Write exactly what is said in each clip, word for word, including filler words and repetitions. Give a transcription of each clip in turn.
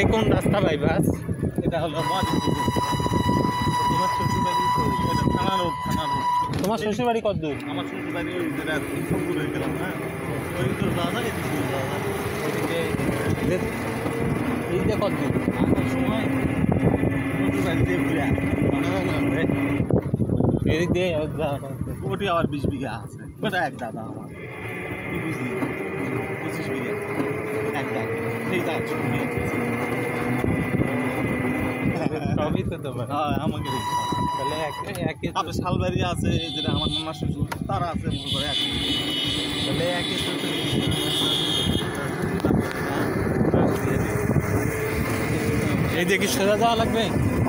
কোন রাস্তা বাইপাস? এটা হলো তোমার শ্বশুর বাড়ি থানা রোড থানা রোড। তোমার শ্বশুর বাড়ি কত দূর? আমার শ্বশুর বাড়ি ওই যেটা শঙ্কুর হয়ে গেলাম হ্যাঁ ওই তো যাওয়া যায় এদিকে যাওয়া যায় ওইদিকে এইদিকে কত দূর? আমার সময় শ্বশুর বাড়িতে ঘুরে এদিক দিয়ে ওটি আবার বিশ বিঘা আছে ওটা এক দাদা আমার কি বুঝলি পঁচিশ বিঘা এক দাদা সেই দাদা সবই তো তোমার। হ্যাঁ আমাকে তাহলে একই তারপরে শালবাড়ি আছে যেটা আমার মামার শ্বশুর তারা আছে মনে করে এক তাহলে একই শ্বশুর। এই দিয়ে কি সোজা যাওয়া লাগবে?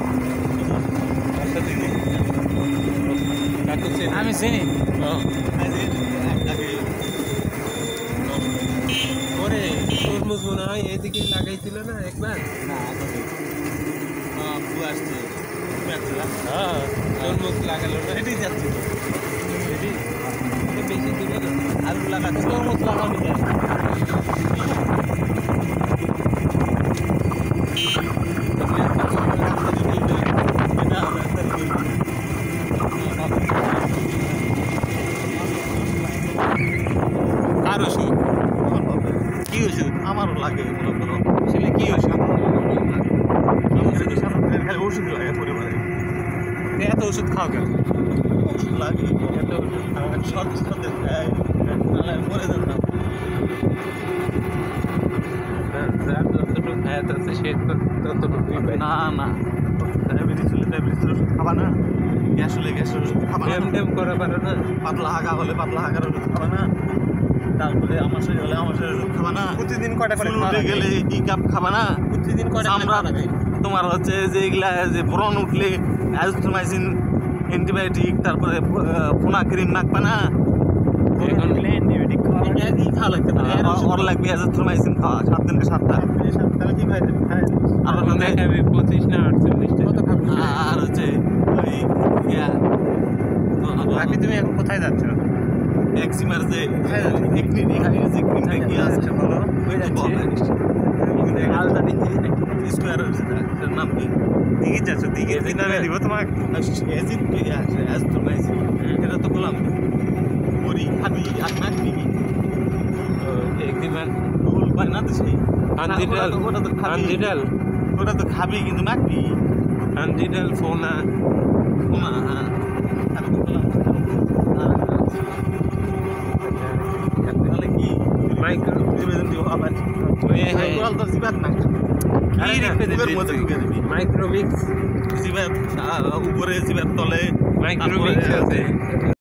আমি চিনি ওরে তরমুজ মনে হয় এদিকে লাগাইছিল না একবার? না আসছে হ্যাঁ তরমুজ লাগালো না এটাই যাচ্ছে বেশি দূরে না আলু লাগাচ্ছে তরমুজ লাগানো যায়। কার ওষুধ? কি ওষুধ? আমারও লাগে মনে করো আসলে কি ওষুধ? খালি ওষুধ লাগে পরিবারে এত ওষুধ খাও কেন? ওষুধ লাগে এত ওষুধ খাওয়া সর্দি সর্দি খায় মরে যান না যার যতটুকু খায় আছে সে ততটুকুই পায়। না না ডায়াবেটিস হলে ডায়াবেটিস ওষুধ খাবা না গ্যাস হলে গ্যাসের ওষুধ খাবা না ড্যাম ড্যাম করে পারে না পাতলা হাগা হলে পাতলা হাগার ওষুধ খাবা না তারপরে আমার শরীর হলে আমার শরীর ওষুধ খাবা না প্রতিদিন কয়টা করে উঠে গেলে ই কাপ খাবা না প্রতিদিন কয়টা আমরা তোমার হচ্ছে যে এগুলা যে ব্রণ উঠলে অ্যাজিথ্রোমাইসিন অ্যান্টিবায়োটিক তারপরে ফোনা ক্রিম নাকবা না অ্যান্টিবায়োটিক খাওয়া খাওয়া লাগবে না ওর লাগবে অ্যাজিথ্রোমাইসিন খাওয়া সাত দিনকে সাতটা তাহলে কি খাই আর খাবি পঁচিশ না আটচল্লিশটা কত খাবি? আর হচ্ছে ওই ইয়া বাকি তুমি এখন কোথায় যাচ্ছ? এক্সিমার যে একনি এখানে যে ক্রিমটা কি আছে বলো ওই যাচ্ছে আলটা দিকে স্কোয়ার এর নাম কি দিকে যাচ্ছ দিকে দিনারে দিব তোমাকে এজিন কি আছে অ্যাজিথ্রোমাইসিন এটা তো বললাম করি খাবি আর নাকবি একদিন ভুল পায় না তো সেই আনজিডাল ওটা তো খাবি আনজিডাল ওটা তো খাবি কিন্তু নাকবি আনজিডাল ফোনা ফোনা হ্যাঁ আমি তো বললাম তাহলে কি মাইক্রো আবার তো জিবাত না মাইক্রোমিক্স জিবাত উপরে জিবাত তলে মাইক্রোমিক্স আছে।